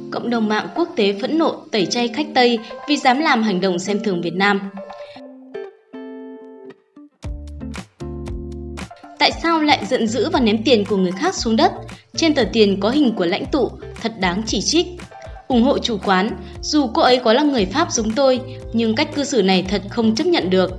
Cộng đồng mạng quốc tế phẫn nộ tẩy chay khách Tây vì dám làm hành động xem thường Việt Nam. Tại sao lại giận dữ và ném tiền của người khác xuống đất? Trên tờ tiền có hình của lãnh tụ, thật đáng chỉ trích. Ủng hộ chủ quán, dù cô ấy có là người Pháp giống tôi, nhưng cách cư xử này thật không chấp nhận được.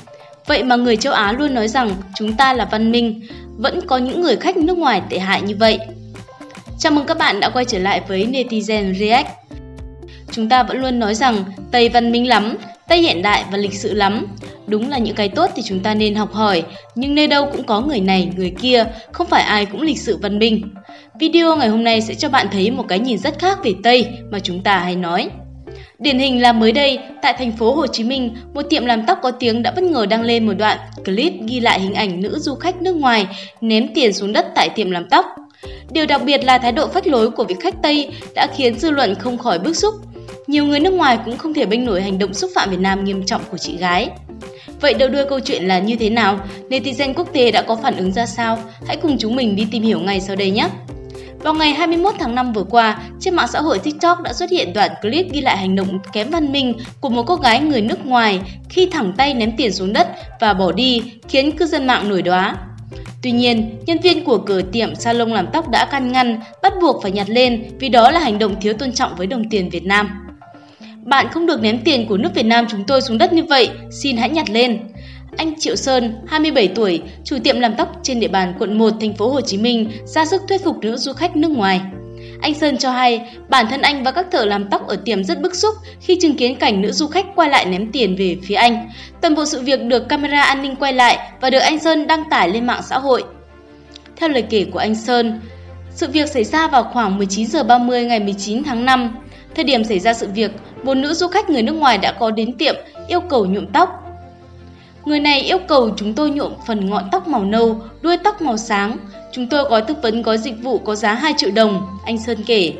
Vậy mà người châu Á luôn nói rằng chúng ta là văn minh, vẫn có những người khách nước ngoài tệ hại như vậy. Chào mừng các bạn đã quay trở lại với Netizen React. Chúng ta vẫn luôn nói rằng Tây văn minh lắm, Tây hiện đại và lịch sự lắm. Đúng là những cái tốt thì chúng ta nên học hỏi, nhưng nơi đâu cũng có người này, người kia, không phải ai cũng lịch sự văn minh. Video ngày hôm nay sẽ cho bạn thấy một cái nhìn rất khác về Tây mà chúng ta hay nói. Điển hình là mới đây, tại thành phố Hồ Chí Minh, một tiệm làm tóc có tiếng đã bất ngờ đăng lên một đoạn clip ghi lại hình ảnh nữ du khách nước ngoài ném tiền xuống đất tại tiệm làm tóc. Điều đặc biệt là thái độ phách lối của vị khách Tây đã khiến dư luận không khỏi bức xúc. Nhiều người nước ngoài cũng không thể bênh nổi hành động xúc phạm Việt Nam nghiêm trọng của chị gái. Vậy đầu đuôi câu chuyện là như thế nào? Netizen quốc tế đã có phản ứng ra sao? Hãy cùng chúng mình đi tìm hiểu ngay sau đây nhé! Vào ngày 21 tháng 5 vừa qua, trên mạng xã hội TikTok đã xuất hiện đoạn clip ghi lại hành động kém văn minh của một cô gái người nước ngoài khi thẳng tay ném tiền xuống đất và bỏ đi, khiến cư dân mạng nổi đoá. Tuy nhiên, nhân viên của cửa tiệm salon làm tóc đã can ngăn, bắt buộc phải nhặt lên vì đó là hành động thiếu tôn trọng với đồng tiền Việt Nam. Bạn không được ném tiền của nước Việt Nam chúng tôi xuống đất như vậy, xin hãy nhặt lên. Anh Triệu Sơn, 27 tuổi, chủ tiệm làm tóc trên địa bàn quận 1, thành phố Hồ Chí Minh, ra sức thuyết phục nữ du khách nước ngoài. Anh Sơn cho hay, bản thân anh và các thợ làm tóc ở tiệm rất bức xúc khi chứng kiến cảnh nữ du khách quay lại ném tiền về phía anh. Toàn bộ sự việc được camera an ninh quay lại và được anh Sơn đăng tải lên mạng xã hội. Theo lời kể của anh Sơn, sự việc xảy ra vào khoảng 19 giờ 30 ngày 19 tháng 5. Thời điểm xảy ra sự việc, một nữ du khách người nước ngoài đã có đến tiệm yêu cầu nhuộm tóc. Người này yêu cầu chúng tôi nhuộm phần ngọn tóc màu nâu, đuôi tóc màu sáng. Chúng tôi gói tư vấn gói dịch vụ có giá 2 triệu đồng, anh Sơn kể.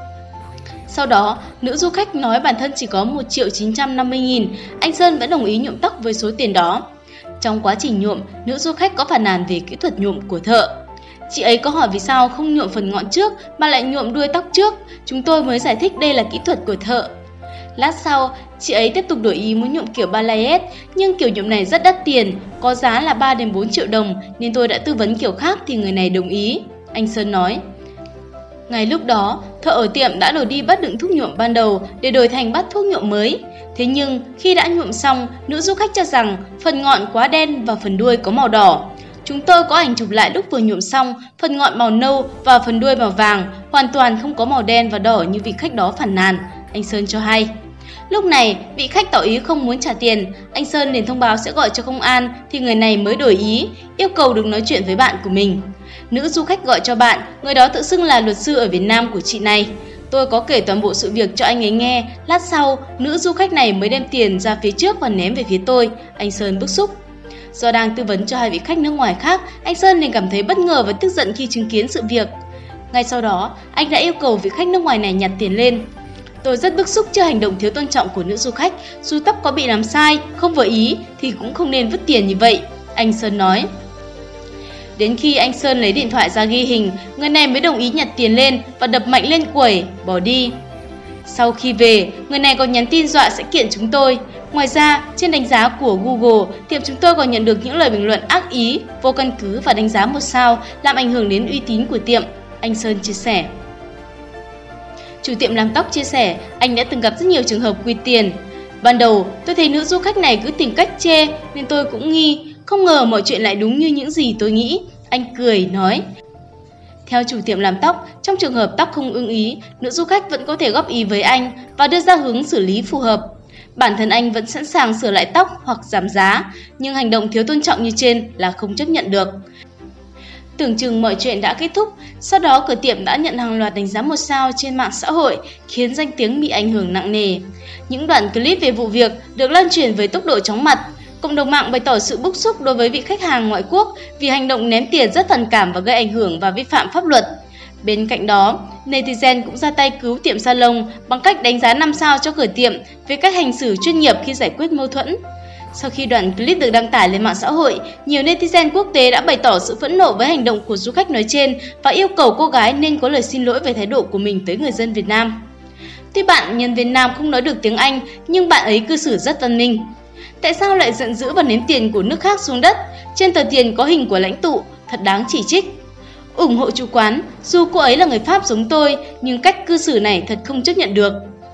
Sau đó, nữ du khách nói bản thân chỉ có 1.950.000, anh Sơn vẫn đồng ý nhuộm tóc với số tiền đó. Trong quá trình nhuộm, nữ du khách có phàn nàn về kỹ thuật nhuộm của thợ. Chị ấy có hỏi vì sao không nhuộm phần ngọn trước mà lại nhuộm đuôi tóc trước, chúng tôi mới giải thích đây là kỹ thuật của thợ. Lát sau, chị ấy tiếp tục đổi ý muốn nhuộm kiểu Balayage, nhưng kiểu nhuộm này rất đắt tiền, có giá là 3 đến 4 triệu đồng nên tôi đã tư vấn kiểu khác thì người này đồng ý, anh Sơn nói. Ngay lúc đó, thợ ở tiệm đã đổi đi bát đựng thuốc nhuộm ban đầu để đổi thành bát thuốc nhuộm mới. Thế nhưng, khi đã nhuộm xong, nữ du khách cho rằng phần ngọn quá đen và phần đuôi có màu đỏ. Chúng tôi có ảnh chụp lại lúc vừa nhuộm xong, phần ngọn màu nâu và phần đuôi màu vàng, hoàn toàn không có màu đen và đỏ như vị khách đó phàn nàn, anh Sơn cho hay. Lúc này, vị khách tỏ ý không muốn trả tiền, anh Sơn liền thông báo sẽ gọi cho công an thì người này mới đổi ý, yêu cầu được nói chuyện với bạn của mình. Nữ du khách gọi cho bạn, người đó tự xưng là luật sư ở Việt Nam của chị này. Tôi có kể toàn bộ sự việc cho anh ấy nghe, lát sau, nữ du khách này mới đem tiền ra phía trước và ném về phía tôi, anh Sơn bức xúc. Do đang tư vấn cho hai vị khách nước ngoài khác, anh Sơn liền cảm thấy bất ngờ và tức giận khi chứng kiến sự việc. Ngay sau đó, anh đã yêu cầu vị khách nước ngoài này nhặt tiền lên. Tôi rất bức xúc trước hành động thiếu tôn trọng của nữ du khách, dù tóc có bị làm sai, không vừa ý thì cũng không nên vứt tiền như vậy, anh Sơn nói. Đến khi anh Sơn lấy điện thoại ra ghi hình, người này mới đồng ý nhặt tiền lên và đập mạnh lên quầy, bỏ đi. Sau khi về, người này còn nhắn tin dọa sẽ kiện chúng tôi. Ngoài ra, trên đánh giá của Google, tiệm chúng tôi còn nhận được những lời bình luận ác ý, vô căn cứ và đánh giá 1 sao, làm ảnh hưởng đến uy tín của tiệm, anh Sơn chia sẻ. Chủ tiệm làm tóc chia sẻ, anh đã từng gặp rất nhiều trường hợp quy tiền. Ban đầu, tôi thấy nữ du khách này cứ tìm cách chê nên tôi cũng nghi, không ngờ mọi chuyện lại đúng như những gì tôi nghĩ, anh cười nói. Theo chủ tiệm làm tóc, trong trường hợp tóc không ưng ý, nữ du khách vẫn có thể góp ý với anh và đưa ra hướng xử lý phù hợp. Bản thân anh vẫn sẵn sàng sửa lại tóc hoặc giảm giá, nhưng hành động thiếu tôn trọng như trên là không chấp nhận được. Tưởng chừng mọi chuyện đã kết thúc, sau đó cửa tiệm đã nhận hàng loạt đánh giá 1 sao trên mạng xã hội, khiến danh tiếng bị ảnh hưởng nặng nề. Những đoạn clip về vụ việc được lan truyền với tốc độ chóng mặt. Cộng đồng mạng bày tỏ sự bức xúc đối với vị khách hàng ngoại quốc vì hành động ném tiền rất phản cảm và gây ảnh hưởng và vi phạm pháp luật. Bên cạnh đó, netizen cũng ra tay cứu tiệm salon bằng cách đánh giá 5 sao cho cửa tiệm về cách hành xử chuyên nghiệp khi giải quyết mâu thuẫn. Sau khi đoạn clip được đăng tải lên mạng xã hội, nhiều netizen quốc tế đã bày tỏ sự phẫn nộ với hành động của du khách nói trên và yêu cầu cô gái nên có lời xin lỗi về thái độ của mình tới người dân Việt Nam. Tuy bạn nhân viên nam không nói được tiếng Anh, nhưng bạn ấy cư xử rất văn minh. Tại sao lại giận dữ và ném tiền của nước khác xuống đất? Trên tờ tiền có hình của lãnh tụ, thật đáng chỉ trích. Ủng hộ chủ quán, dù cô ấy là người Pháp giống tôi, nhưng cách cư xử này thật không chấp nhận được.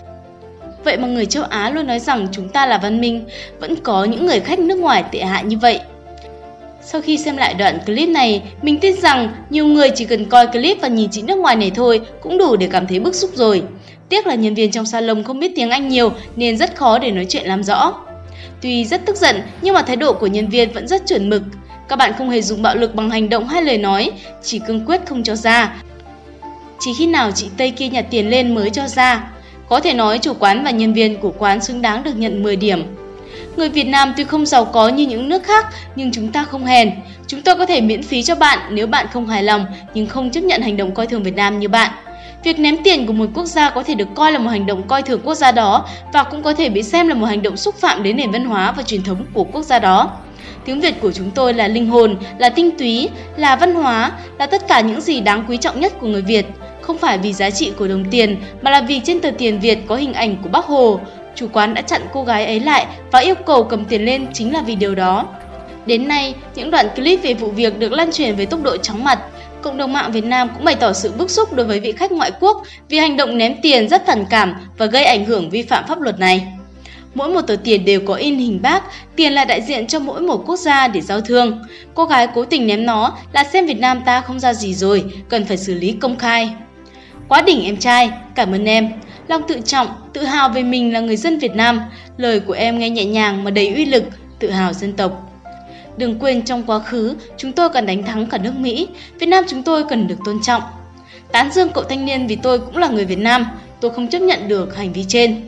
Vậy mà người châu Á luôn nói rằng chúng ta là văn minh, vẫn có những người khách nước ngoài tệ hại như vậy. Sau khi xem lại đoạn clip này, mình tin rằng nhiều người chỉ cần coi clip và nhìn chị nước ngoài này thôi cũng đủ để cảm thấy bức xúc rồi. Tiếc là nhân viên trong salon không biết tiếng Anh nhiều nên rất khó để nói chuyện làm rõ. Tuy rất tức giận nhưng mà thái độ của nhân viên vẫn rất chuẩn mực. Các bạn không hề dùng bạo lực bằng hành động hay lời nói, chỉ cương quyết không cho ra. Chỉ khi nào chị Tây kia nhặt tiền lên mới cho ra. Có thể nói chủ quán và nhân viên của quán xứng đáng được nhận 10 điểm. Người Việt Nam tuy không giàu có như những nước khác, nhưng chúng ta không hèn. Chúng tôi có thể miễn phí cho bạn nếu bạn không hài lòng, nhưng không chấp nhận hành động coi thường Việt Nam như bạn. Việc ném tiền của một quốc gia có thể được coi là một hành động coi thường quốc gia đó và cũng có thể bị xem là một hành động xúc phạm đến nền văn hóa và truyền thống của quốc gia đó. Tiếng Việt của chúng tôi là linh hồn, là tinh túy, là văn hóa, là tất cả những gì đáng quý trọng nhất của người Việt. Không phải vì giá trị của đồng tiền, mà là vì trên tờ tiền Việt có hình ảnh của Bác Hồ. Chủ quán đã chặn cô gái ấy lại và yêu cầu cầm tiền lên chính là vì điều đó. Đến nay, những đoạn clip về vụ việc được lan truyền với tốc độ chóng mặt. Cộng đồng mạng Việt Nam cũng bày tỏ sự bức xúc đối với vị khách ngoại quốc vì hành động ném tiền rất phản cảm và gây ảnh hưởng vi phạm pháp luật này. Mỗi một tờ tiền đều có in hình Bác, tiền là đại diện cho mỗi một quốc gia để giao thương. Cô gái cố tình ném nó là xem Việt Nam ta không ra gì rồi, cần phải xử lý công khai. Quá đỉnh em trai, cảm ơn em. Lòng tự trọng, tự hào về mình là người dân Việt Nam. Lời của em nghe nhẹ nhàng mà đầy uy lực, tự hào dân tộc. Đừng quên trong quá khứ, chúng tôi cần đánh thắng cả nước Mỹ. Việt Nam chúng tôi cần được tôn trọng. Tán dương cậu thanh niên vì tôi cũng là người Việt Nam. Tôi không chấp nhận được hành vi trên.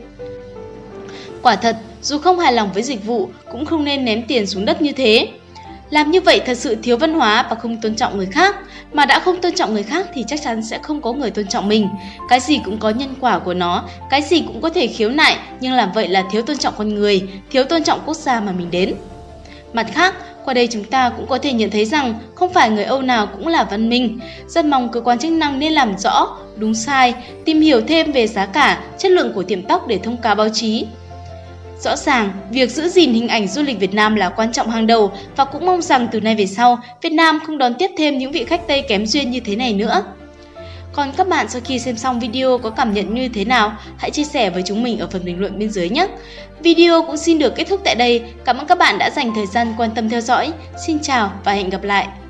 Quả thật, dù không hài lòng với dịch vụ, cũng không nên ném tiền xuống đất như thế. Làm như vậy thật sự thiếu văn hóa và không tôn trọng người khác. Mà đã không tôn trọng người khác thì chắc chắn sẽ không có người tôn trọng mình. Cái gì cũng có nhân quả của nó, cái gì cũng có thể khiếu nại, nhưng làm vậy là thiếu tôn trọng con người, thiếu tôn trọng quốc gia mà mình đến. Mặt khác, qua đây chúng ta cũng có thể nhận thấy rằng không phải người Âu nào cũng là văn minh. Rất mong cơ quan chức năng nên làm rõ, đúng sai, tìm hiểu thêm về giá cả, chất lượng của tiệm tóc để thông cáo báo chí. Rõ ràng, việc giữ gìn hình ảnh du lịch Việt Nam là quan trọng hàng đầu và cũng mong rằng từ nay về sau, Việt Nam không đón tiếp thêm những vị khách Tây kém duyên như thế này nữa. Còn các bạn sau khi xem xong video có cảm nhận như thế nào? Hãy chia sẻ với chúng mình ở phần bình luận bên dưới nhé! Video cũng xin được kết thúc tại đây. Cảm ơn các bạn đã dành thời gian quan tâm theo dõi. Xin chào và hẹn gặp lại!